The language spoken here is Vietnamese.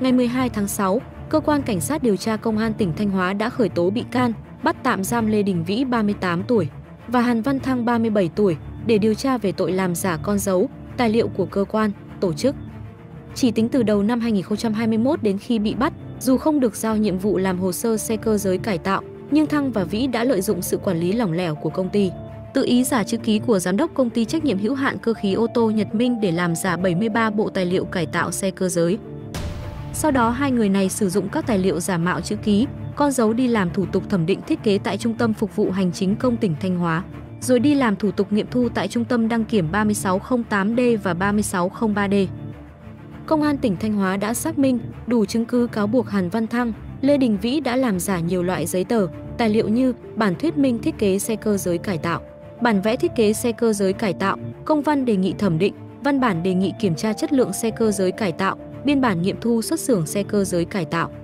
Ngày 12 tháng 6, Cơ quan Cảnh sát điều tra Công an tỉnh Thanh Hóa đã khởi tố bị can, bắt tạm giam Lê Đình Vĩ 38 tuổi và Hàn Văn Thăng 37 tuổi để điều tra về tội làm giả con dấu, tài liệu của cơ quan, tổ chức. Chỉ tính từ đầu năm 2021 đến khi bị bắt, dù không được giao nhiệm vụ làm hồ sơ xe cơ giới cải tạo, nhưng Thăng và Vĩ đã lợi dụng sự quản lý lỏng lẻo của công ty, tự ý giả chữ ký của giám đốc công ty trách nhiệm hữu hạn cơ khí ô tô Nhật Minh để làm giả 73 bộ tài liệu cải tạo xe cơ giới. Sau đó hai người này sử dụng các tài liệu giả mạo chữ ký, con dấu đi làm thủ tục thẩm định thiết kế tại Trung tâm Phục vụ Hành chính công tỉnh Thanh Hóa, rồi đi làm thủ tục nghiệm thu tại Trung tâm đăng kiểm 3608D và 3603D. Công an tỉnh Thanh Hóa đã xác minh đủ chứng cứ cáo buộc Hàn Văn Thăng, Lê Đình Vĩ đã làm giả nhiều loại giấy tờ, tài liệu như bản thuyết minh thiết kế xe cơ giới cải tạo, bản vẽ thiết kế xe cơ giới cải tạo, công văn đề nghị thẩm định, văn bản đề nghị kiểm tra chất lượng xe cơ giới cải tạo, biên bản nghiệm thu xuất xưởng xe cơ giới cải tạo.